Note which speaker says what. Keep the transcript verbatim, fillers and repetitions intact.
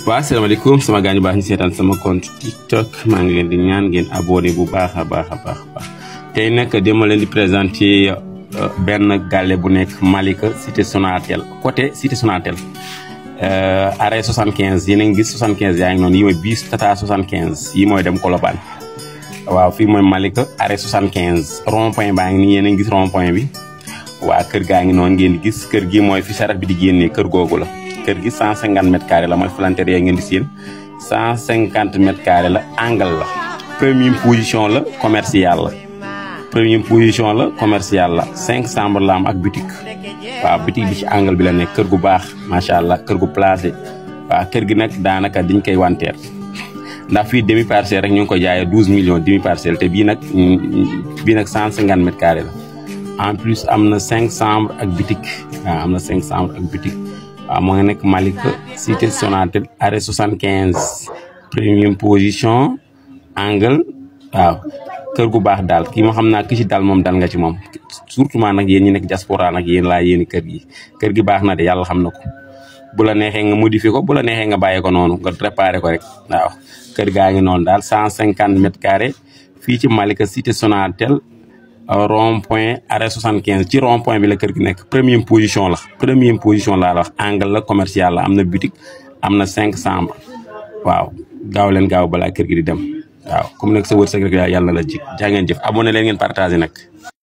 Speaker 1: Wa assalamualaikum sama gañu baax ñi sétane sama compte TikTok ma ngi leen di ñaan ngeen abonné bu baaxa baaxa baax baax tay nak dama leen di présenter ben galé bu nek Malika Site Sonatel côté Site Sonatel euh arrêt soixante-quinze yene ngi gis soixante-quinze yaangi non yi moy bus Tata soixante-quinze yi moy dem Colobane waaw fi moy Malika arrêt soixante-quinze rond point baa ngi ni yene ngi gis rond point bi wa kër gaangi non ngeen gis kër gi moy fi sarat bi di génné kër gogu la kër gi cent cinquante mètres carrés la moy flanter ya ngeen di seen cent cinquante mètres carrés la angle la première position la commercial la première position la commercial la cinq chambres la am ak boutique wa boutique bi ci angle bi la nek kër gu baax machallah kër gu placé wa kër gi nak danaka diñ koy wanter ndax fi demi parcelle rek ñu ko jaayé douze millions demi parcelle té bi nak bi nak cent cinquante mètres carrés la en plus amna cinq chambres ak boutique wa amna cinq chambres ak boutique wa mo nek Malika Site Sonatel arrêt soixante-quinze première position angle waaw kër gu baax dal ki ma xamna ki ci dal mom dal nga ci mom surtout ma nak yeen ñi nek diaspora nak yeen la yeen kër gi kër gi baax na de yalla xam nako bu la nexé nga modifier ko bu la nexé nga bayé ko nonu nga préparer ko rek waaw kër gaangi non dal cent cinquante mètres carrés fi ci Malika Site Sonatel rond point arrêt soixante-quinze ci rond point bi la kër gi nek première position la première position la wax angle la commercial la amna boutique amna cinq chambres waaw gaaw leen gaaw bala kër gi di dem waaw comme nek sa wërsëg rek yalla la jik ja ngeen jëf abonné leen ngeen partager nak